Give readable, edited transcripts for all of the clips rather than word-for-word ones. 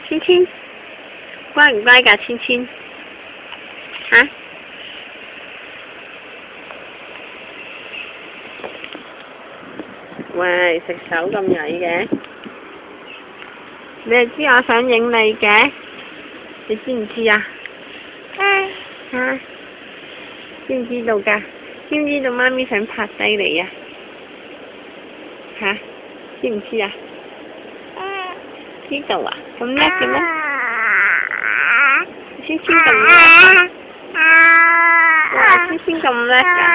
芊芊，乖唔乖㗎？芊芊嚇？喂，食手咁曳嘅，你係知我想影你嘅，你知唔知啊？嚇？知唔知道㗎？知唔知道媽咪想拍低你啊？嚇？知唔知啊？知道啊？咁叻嘅咩？芊芊咁叻？哇！芊芊咁叻㗎？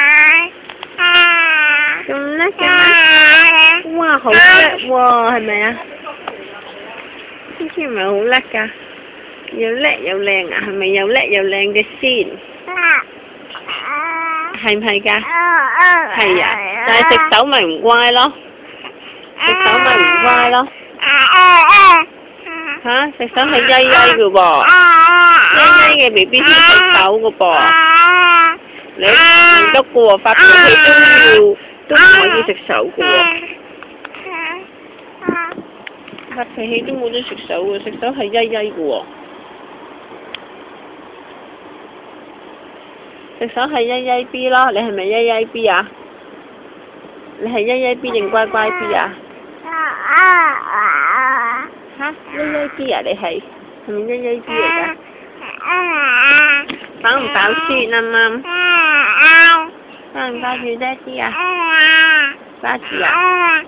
咁叻嘅咩？哇！好叻喎，係咪啊？芊芊唔係好叻㗎？又叻又靚啊？係咪又叻又靚嘅先？係唔係㗎？係啊，但係食手咪唔乖咯，食手咪唔乖咯。嚇！食手係曳曳嘅噃，曳曳嘅 BB 先食手嘅噃。你唔得嘅喎，發脾氣都唔可以食手嘅喎。發脾氣都冇得食手嘅，食手係曳曳嘅喎。食手係曳曳 B 咯，你係咪曳曳 B 啊？你係曳曳 B 定乖乖 B 啊？嚇！曳曳 B 啊？你係咪曳曳 B 嚟㗎？飽唔飽先啊媽？掛唔掛住爹哋啊？掛住啊？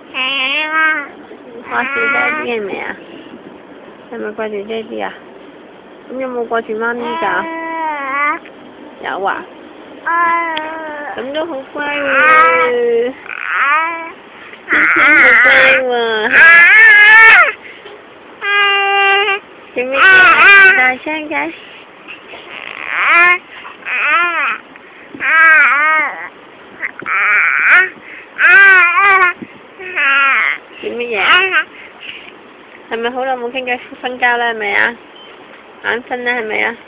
掛住爹哋係咪啊？係咪掛住爹哋啊？咁有冇掛住媽咪㗎？有啊，咁都好乖喎，芊芊好乖喎，做咩咁大聲嘅？做乜嘢？係咪好耐冇傾偈瞓覺啦？係咪啊？眼瞓啦係咪啊？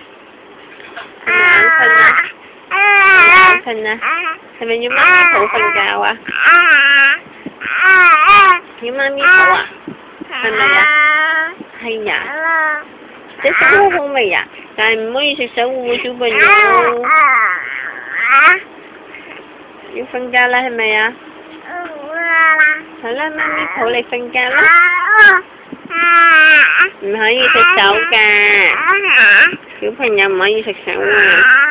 眼瞓啊？係咪要媽咪抱瞓覺啊？要媽咪抱啊？係咪啊？係呀。隻手好好味呀，但係唔可以食手喎，小朋友。要瞓覺啦，係咪啊？好啦，媽咪抱你瞓覺啦。唔可以食手㗎，小朋友唔可以食手啊。